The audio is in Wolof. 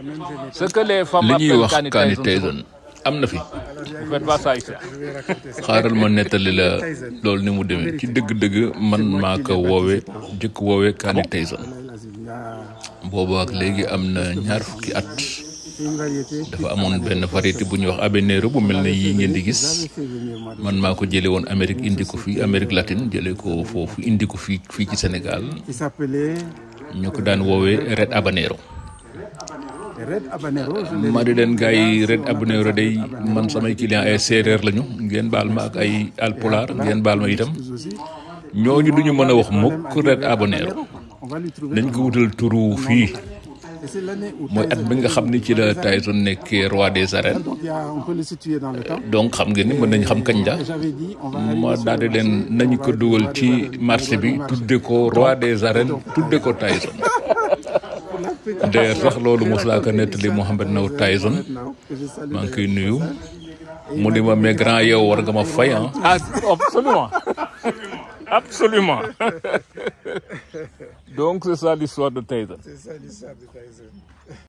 Ce que les femmes appellent Kani Tyson am na fi. vous faites pas ça ici. xaaral ma nettali la loolu ni mu demee ci dëgg-dëgg man maa ko jëkk woowee Kani Tyson boobu ak léegi am na ñaar fukki at dafa amoon benn variété bu ñuy wax habanero bu mel ne yii ngeen di gis man maa ko jëlee woon Amérique indi ko fii Amérique latine jëlee ko foofu indi ko fii ci Sénégal ñu ko daan woowee red habanero. ma di leen gars yi red habanero day man samay client ay séeréer lañu ngeen baal ma ak ay alpulaar ngeen baal ma itam ñooñu duñu mën a wax mukk red habanero dañ ko wutal turu fii mooy at bi nga xam ni ci la Tyson nekkee roi des arènes donc xam ngeen ni mën nañ xam kañ la ma daal di leen nañu ko dugal ci marché bi tudde ko roi des arènes tudde ko Tyson. d'ailleurs sax loolu mos laa ko nettali Mohamed Ndao Tyson maa ngi koy nuyu mu ni ma mais grand yow war nga ma fay ah. Absolument. Absolument. Donc c'est ça l'histoire de Tyson.